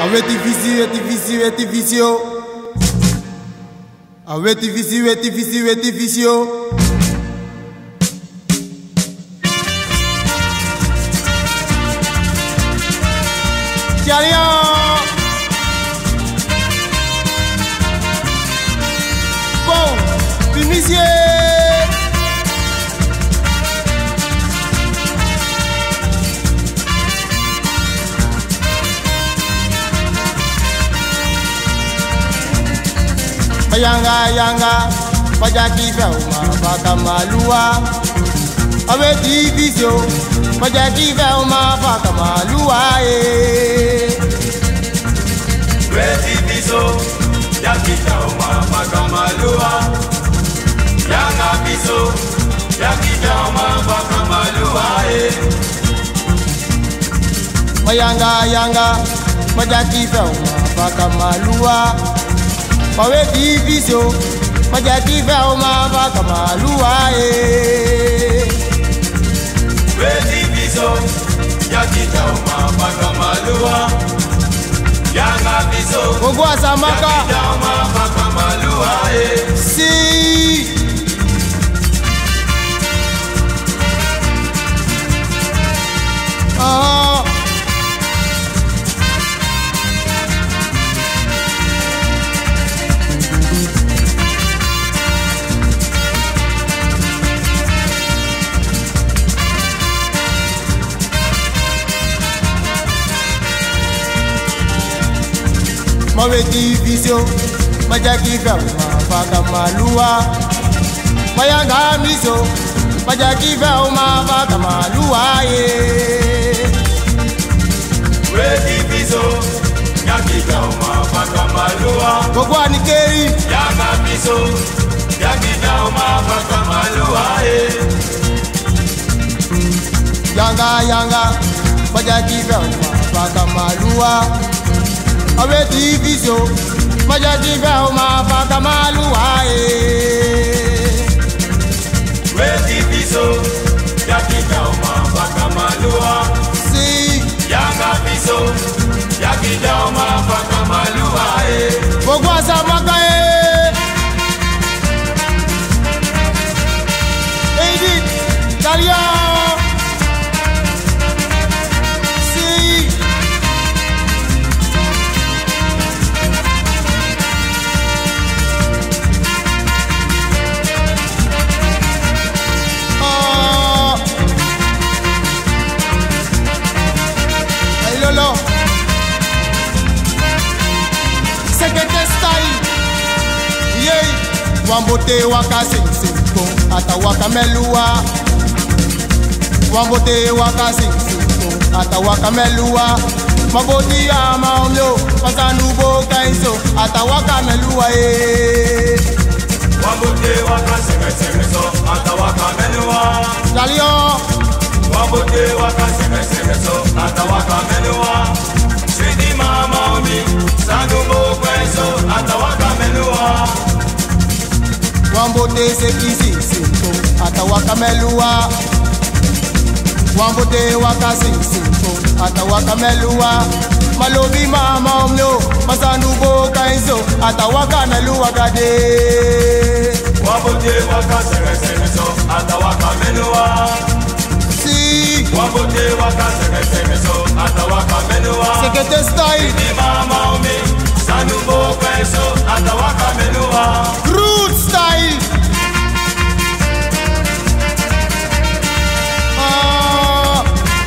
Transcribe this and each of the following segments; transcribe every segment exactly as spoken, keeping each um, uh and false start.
Aweti visi, weti visi, weti visio. Aweti visi, weti visi, weti visio. Tiaria. Bon, pimisie. Yanga yanga, pajaki velma baka malua. Awe divisio, pajaki velma baka malua eh. We divisio, yaki velma baka malua. Yanga biso, yaki velma baka malua eh. Yanga yanga, pajaki velma baka malua. Pawe divisio, pajaki velma baka malua eh. We divisio, yaki velma baka malua. Yanga biso, Ogwa samaka, yaki velma baka malua eh. si. Ah. Mawe divisio, majaki velma baka malua. Mayanga miso, majaki velma baka malua eh. We divisio, yaki velma baka malua. Ogwa nikeri, Yanga biso, yaki velma baka malua eh. yanga yanga, majaki velma baka malua. Awe divisio, majaki velma baka malua eh. We divisio, yaki velma baka malua. Si, Yanga biso, yaki velma baka malua eh. ogwa samaka eh. Eidi, Talia. Si. Ah. Ay lolo. Sekete style. Yey, wambote waka sing sing kong ata waka melua. Wambote waka sing sing kong ata waka melua. Maboti ama omyo, pasanu bo kainso ata waka melua eh. Wambote waka senge senge so, ata waka menua. Lalio, Wambote waka senge senge so, ata waka menua. Sweetie mama omi, sangu mo kwenso, ata waka menua. wambote seki sing sing kong ata waka melua. Wambote waka sing sing kong ata waka melua. Malobi mama omyo, pasanu bo kainso ata waka melua gade. Wambote waka senge senge so, ata waka menua. Si, Wambote waka senge senge so, ata waka menua. sekete style, Sweetie mama omi, sangu mo kwenso, ata waka menua. root style. Ah,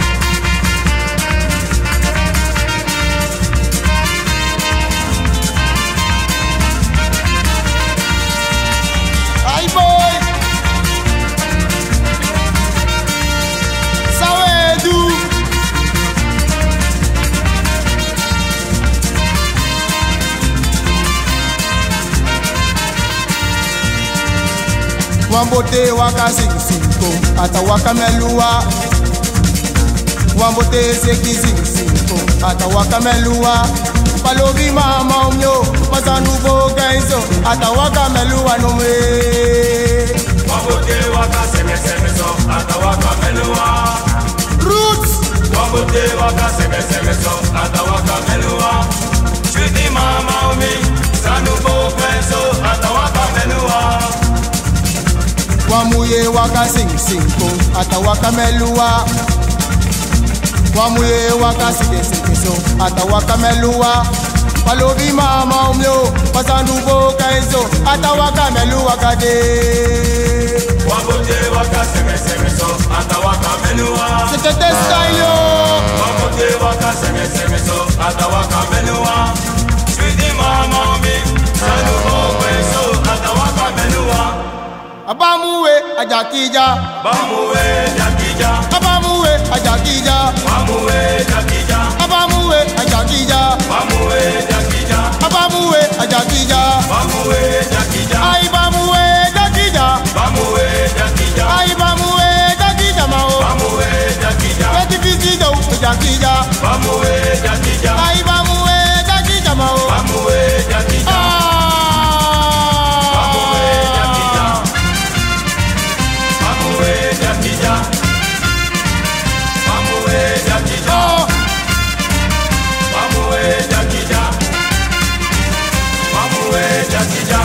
ay boy, sawedu. Wambote waka sing sing kong ata waka melua. Wambote seki sing sing kong ata waka melua. Palobi mama omyo, pasanu bo kainso ata waka melua no me. Wambote waka senge senge so, ata waka menua. Roots, Wambote waka senge senge so, ata waka menua. Sweetie mama umi, sanu bo kweso, atawaka melua. Wamuye waka sing sing kong, atawaka melua. Wamuye waka sige sige so, atawaka melua. Palobi mama umyo, pasanu bo kaiso, atawaka melua kade. Wabote waka seme seme so, atawaka melua. C'était tes style yo. Wabote waka seme seme so, atawaka melua. Sweetie mama umi, sanu bo kweso, atawaka melua. Abamuwe ajakija, Bamuwe jakija, abamuwe ajakija, bamuwe jakija, abamuwe ajakija, bamuwe jakija, abamuwe ajakija, bamuwe jakija, ai bamuwe ajakija, bamuwe jakija, ai bamuwe ajakija mao, bamuwe jakija, weti visido ajakija, bamuwe jakija, ai bamuwe ajakija mao, bamuwe jakija, bamuwe jakija, bamuwe jakija, bamuwe jakija, bamuwe jakija, bamuwe jakija,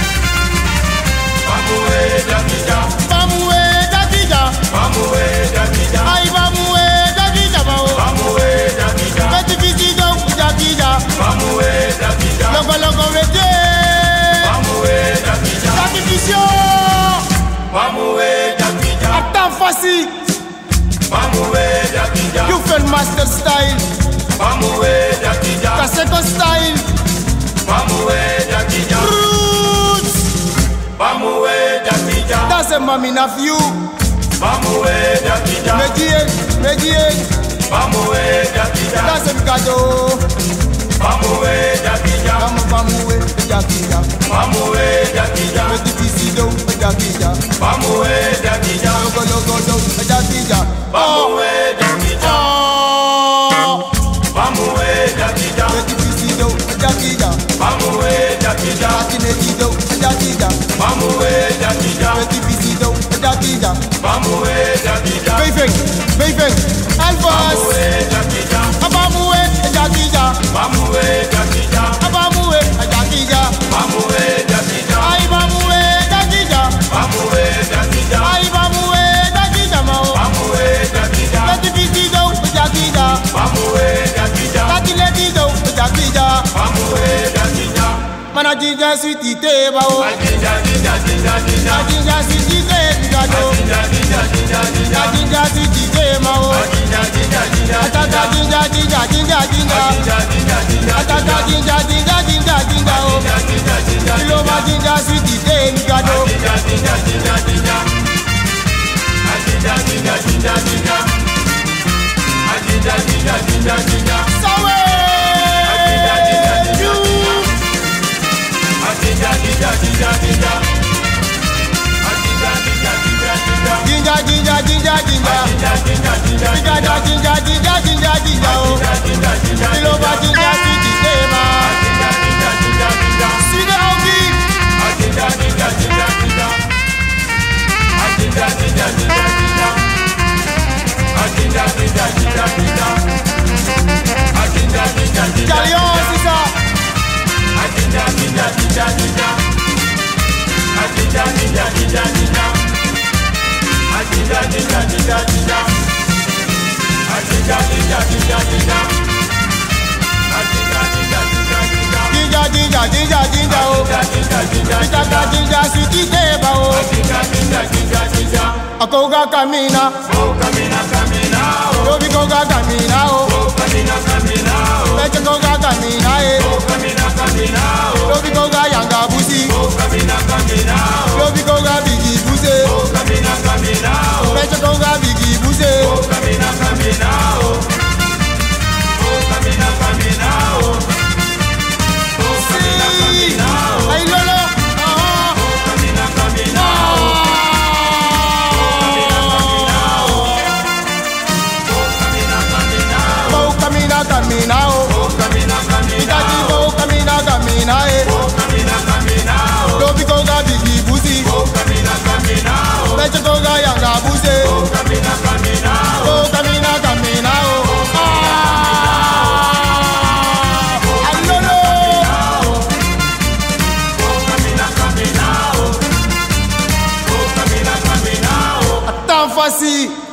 bamuwe jakija, bamuwe ajakija, bamuwe jakija, ai bamuwe ajakija mao, bamuwe jakija, weti visido ajakija, bamuwe jakija, logo logo wete, bamuwe jakija, sacrificio, bamuwe jakija, atan fasi, bamuwe jakija, you feel master style, bamuwe jakija, kaseko style, bamuwe jakija, roots, bamuwe jakija, that's a mommy of you, bamuwe jakija, medie, medie, bamuwe jakija, that's a mikado, bamuwe jakija, bamu bamuwe ajakija, bamuwe jakija, weti visido ajakija, bamuwe jakija, logo logo logo ajakija, bamuwe jakija, oh, bamuwe jakija, weti visido ajakija, bamuwe jakija, atinetido ajakija, bamuwe jakija, weti visido ajakija, bamuwe jakija, beifeng, beifeng, alfas, bamuwe jakija, abamuwe ajakija, bamuwe jakija, abamuwe ajakija, bamuwe jakija, ai bamuwe ajakija, bamuwe jakija, ai bamuwe ajakija mao, bamuwe jakija, weti visido ajakija, bamuwe jakija, atinetido ajakija, bamuwe jakija, mana jinja sweetie te bao, ajija jija jija jija, jinja sweetie te mikado, jija jija jija jija, jinja sweetie te mao, jija jija jija, atata jinja jinja jinja jinja, jija jija jija, atata jinja jinja jinja jinja oh, jija jija jija, iloma jinja sweetie te mikado, jija jija jija jija, jija jija jija jija, jija jija jija jija, sawe, you, jija jija jija jija, jija jija jija jija, jinja jinja jinja jinja, jija jija jija, mikado jinja jinja jinja jinja oh, jija jija, iloma jinja sweetie te ma, jija jija jija jija, sweetie augi, jija jija jija jija, jija jija jija jija, jija jija jija jija, jija jija jija, Calion sisa, jija jija jija jija, jija jija jija jija, jija jija jija jija, jija jija jija jija, jija jija jija jija, jinja jinja jinja jinja oh, jija jija jija jija, itaka jinja sweetie te ba oh, jija jija jija jija, akoga kamina, oh kamina kamina oh, lobi koga kamina oh, oh kamina kamina oh, peche koga kamina eh, oh kamina kamina oh, lobi koga yanga busi, oh kamina kamina oh, lobi koga bigi buse, oh kamina kamina oh, peche koga bigi buse, oh kamina kamina oh, oh kamina kamina oh, oh kamina kamina oh, ay lolo, ah, oh kamina kamina oh, ah, oh kamina kamina oh, oh kamina kamina fasi